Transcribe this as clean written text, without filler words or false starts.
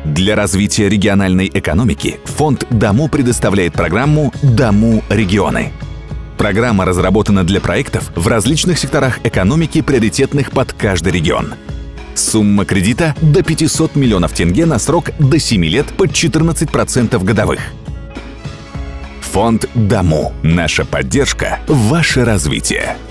Для развития региональной экономики фонд ДАМУ предоставляет программу «ДАМУ Регионы». Программа разработана для проектов в различных секторах экономики, приоритетных под каждый регион. Сумма кредита до 500 миллионов тенге на срок до 7 лет под 14% годовых. Фонд ДАМУ. Наша поддержка – ваше развитие.